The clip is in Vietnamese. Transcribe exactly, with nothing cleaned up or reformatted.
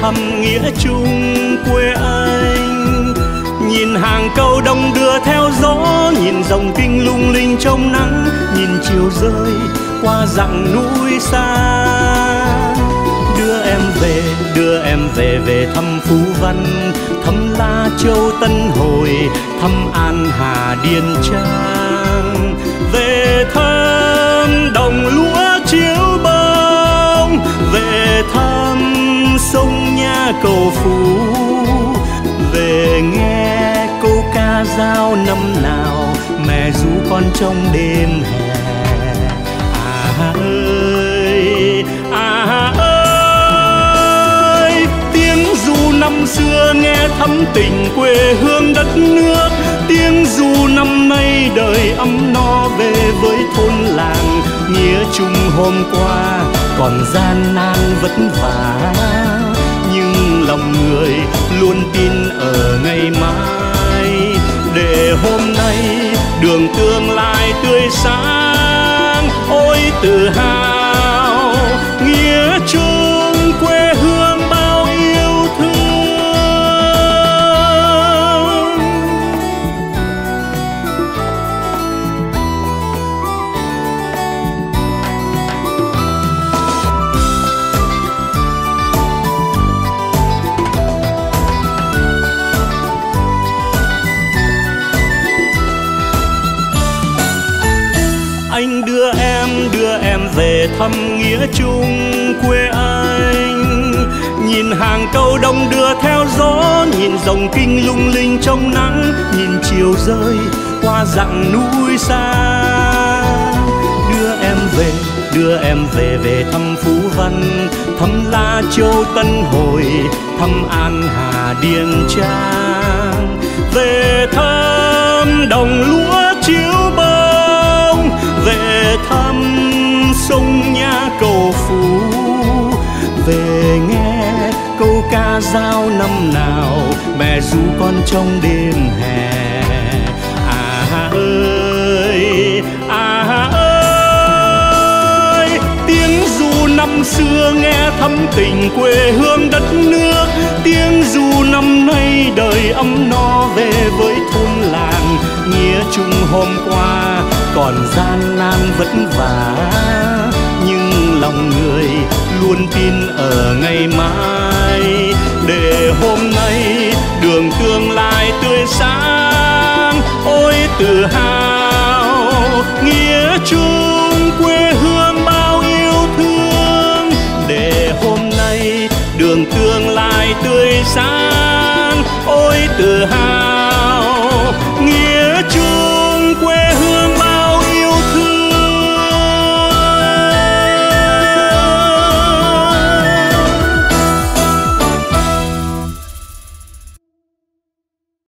thăm nghĩa chung quê anh. Nhìn hàng câu đông đưa theo gió, nhìn dòng kinh lung linh trong nắng, nhìn chiều rơi qua dặng núi xa. Đưa em về, đưa em về về thăm Phú Văn, thăm La Châu Tân Hồi, thăm An Hà Điền Trang. Về thăm đồng lúa chiếu bông, về thăm sông Nha Cầu Phú, về nghe câu ca dao năm nào mẹ ru con trong đêm hè. À ơi, à ơi, tiếng ru năm xưa nghe thắm tình quê hương đất nước, tiếng ru năm nay đời ấm no về với thôn làng. Nghĩa chung hôm qua còn gian nan vất vả, nhưng lòng người luôn tin ở ngày mai, để hôm nay đường tương lai tươi sáng. Ôi tự hào nghĩa chung quê hương bao yêu thương. Anh đưa em, đưa em về thăm nghĩa chung quê anh. Nhìn hàng câu đông đưa theo gió, nhìn dòng kinh lung linh trong nắng, nhìn chiều rơi qua dặng núi xa. Đưa em về, đưa em về về thăm Phú Văn, thăm La Châu Tân Hồi, thăm An Hà Điền Trang. Về thăm đồng lúa chiếu bông, về thăm sông Nha Cầu Phú, về nghe câu ca dao năm nào mẹ ru con trong đêm hè. À ơi, à ơi, tiếng ru năm xưa nghe thắm tình quê hương đất nước, tiếng ru năm nay đời ấm no về với thôn làng. Nghĩa chung hôm qua còn gian nan vất vả, nhưng lòng người luôn tin ở ngày mai, để hôm nay đường tương lai tươi sáng. Ôi tự hào nghĩa chung quê hương bao yêu thương, để hôm nay đường tương lai tươi sáng. Ôi tự hào